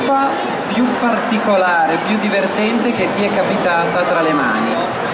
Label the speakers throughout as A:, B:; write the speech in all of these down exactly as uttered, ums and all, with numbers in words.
A: truffa più particolare, più divertente che ti è capitata tra le mani?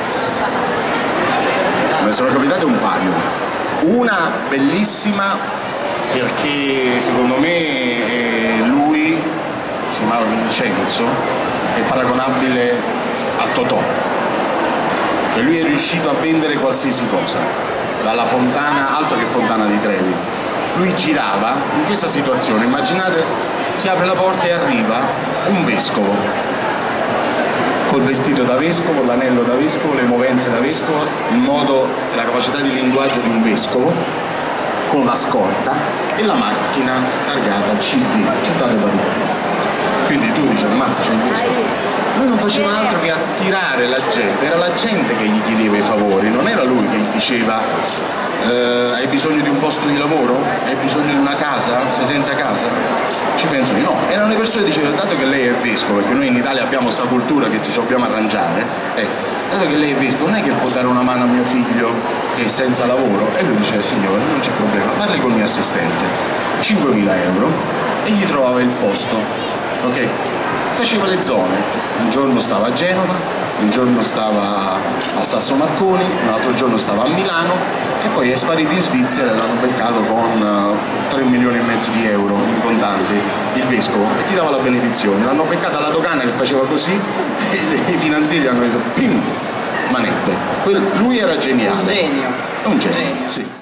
B: Me sono capitate un paio. Una bellissima perché secondo me eh, lui, si chiamava Vincenzo, è paragonabile a Totò. E lui è riuscito a vendere qualsiasi cosa, dalla fontana, altro che Fontana di Trevi. Lui girava in questa situazione, immaginate, si apre la porta e arriva un vescovo, col vestito da vescovo, l'anello da vescovo, le movenze da vescovo, il modo e la capacità di linguaggio di un vescovo, con la scorta e la macchina targata C V, Città del Vaticano. Quindi tu dici, ammazza, c'è il vescovo. Lui non faceva altro che attirare la gente, era la gente che gli chiedeva i favori, non era lui che gli diceva eh, hai bisogno di un posto di lavoro? Hai bisogno di una casa? Sei senza casa? Ci penso di no. Erano le persone che dicevano, dato che lei è vescovo, perché noi in Italia abbiamo questa cultura che ci dobbiamo arrangiare, ecco, dato che lei è vescovo, non è che può dare una mano a mio figlio che è senza lavoro? E lui diceva, signore, non c'è problema, parli col mio assistente, cinquemila euro, e gli trovava il posto, ok? Faceva le zone, un giorno stava a Genova, un giorno stava a Sasso Marconi, un altro giorno stava a Milano e poi è sparito in Svizzera e l'hanno beccato con tre milioni e mezzo di euro in contanti, il vescovo, e ti dava la benedizione. L'hanno beccata alla dogana che faceva così e i finanzieri hanno preso pim, manette. Lui era geniale.
A: Un genio.
B: È un genio,
A: genio.
B: Sì.